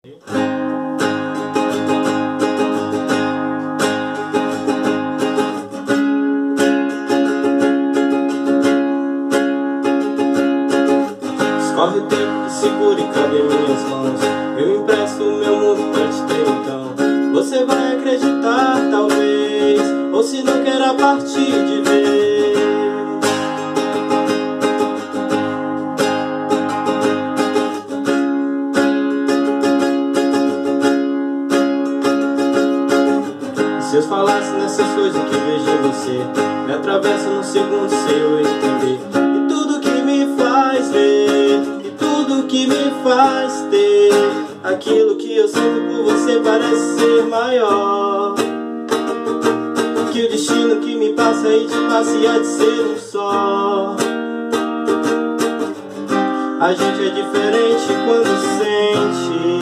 Escorre o tempo que segura e cabe em minhas mãos. Eu empresto o meu mundo pra te ter então. Você vai acreditar talvez, ou se não quer a partir de vez. E se eu falasse nessas coisas que vejo em você, me atravessa num segundo se eu entender. E tudo que me faz ver, e tudo que me faz ter aquilo que eu sinto por você parece ser maior que o destino que me passa e te passa e há de ser um só. A gente é diferente quando sente,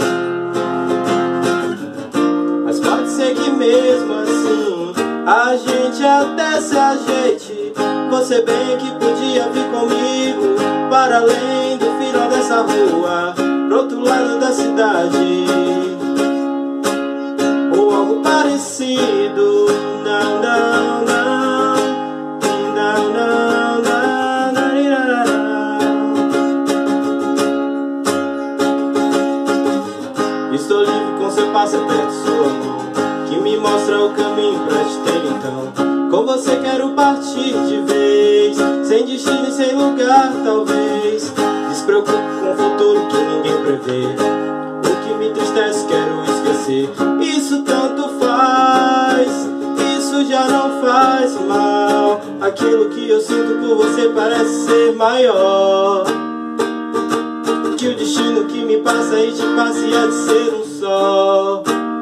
mas pode ser que mesmo assim a gente até se ajeite. Você bem que podia vir comigo para além do final dessa rua, pro outro lado da cidade, ou algo parecido. Não, não, não, não, não, não, não. Estou livre com seu passo perto sua mão, que me mostra o caminho pra te ter então. Com você quero partir de vez, sem destino e sem lugar talvez. Despreocupo com o futuro que ninguém prevê, o que me entristece quero esquecer. Isso tanto faz, isso já não faz mal. Aquilo que eu sinto por você parece ser maior que o destino que me passa e te passa e há de ser um só.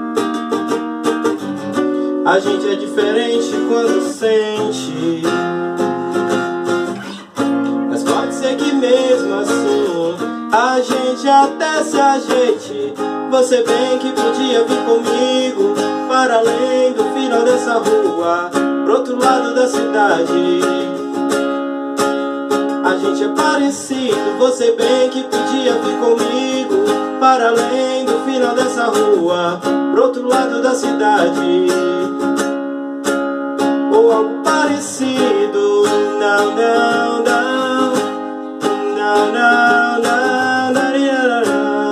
A gente é diferente quando sente, mas pode ser que mesmo assim a gente até se ajeite. Você bem que podia vir comigo para além do final dessa rua, pro outro lado da cidade. A gente é parecido, você bem que podia vir comigo para além do final dessa rua, pro outro lado da cidade, ou algo parecido. Não, não, não, não, não, não, não,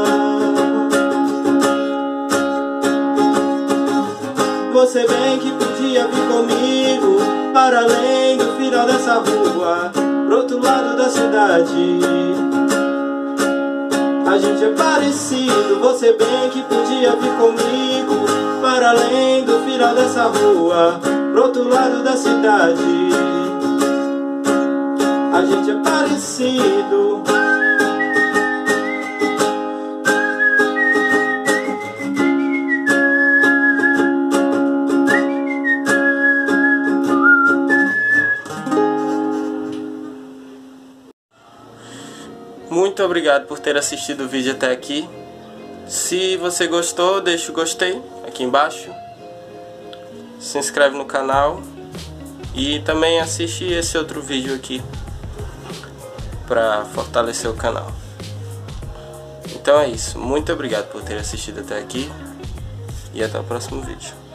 não. Você bem que podia vir comigo para além do final dessa rua, pro outro lado da cidade. A gente é parecido, você bem que podia vir comigo para além do final dessa rua, pro outro lado da cidade. A gente é parecido. Muito obrigado por ter assistido o vídeo até aqui. Se você gostou, deixa o gostei aqui embaixo. Se inscreve no canal. E também assiste esse outro vídeo aqui para fortalecer o canal. Então é isso. Muito obrigado por ter assistido até aqui. E até o próximo vídeo.